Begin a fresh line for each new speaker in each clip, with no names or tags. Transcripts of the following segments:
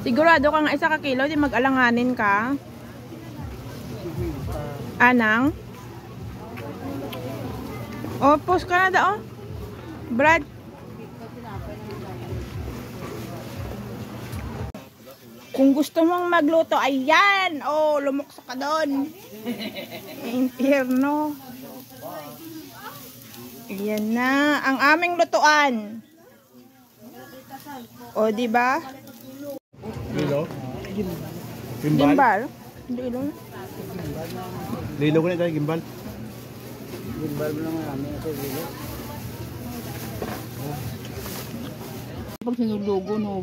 Sigurado kang isa ka kilo, di mag-alanganin ka. Anang? Oh, post ka na daw. Brad. Kung gusto mong magluto, ayan! Oh, lumukso ka doon. Impierno. Ayan na, ang aming lutuan. O, diba?
Lilo?
Gimbal? Lilo?
Lilo ko na tayo, gimbal.
Gimbal mo lang namin ito, Lilo. Pag sinulugo, no?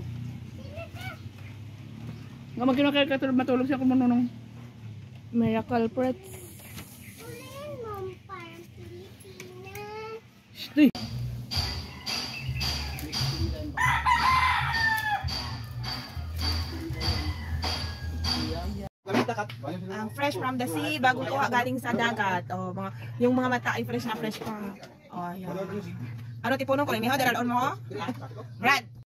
Nga magkinakaya ka matulog siya kung manunong.
Miracle Fruits.
Stay!
Fresh from the sea, bago kuha galing sa dagat. Oh, yung mga mata ay fresh na fresh pa. Oh, yan. Ano tipunon ko? Inihaw, daralon mo? Brad!